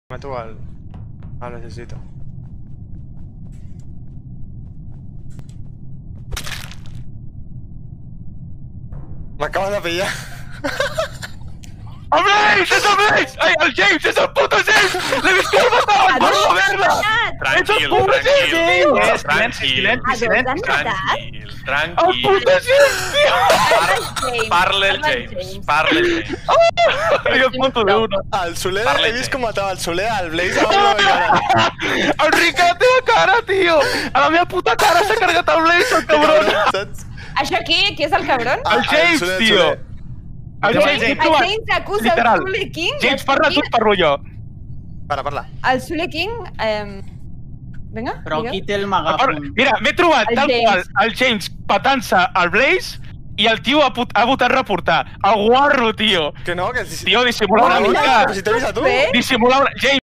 Meto al necesito. M'acaben de pillar. ¡El Blaze! ¡Es el Blaze! ¡Ay, el James! ¡Es el puto James! ¡Le he visto el matado! ¡Por no verla! Tranquil, ¡El puto James, tio! Parla el James. Parla el James. Ai, el puto de uno. Al Soler he vist com matava el Soler, al Blaze a la meva cara. El Rick a la teva cara, tio! A la meva puta cara s'ha carregat el Blaze, el cabron! Saps? Això qui és el cabron? El James, tio! El James, El James acusa el Sule King. James, parla tu i parlo jo. Parla. El Sule King... Vinga, Però digueu. qui té el megàfon? Mira, m'he trobat El tal James. qual el James patant-se al Blaze i el tio ha votat reportar. El guarro, tio. Que no, que... Tio, dissimula una mica. Però si t'he vist a tu. Bé. Dissimula una... James,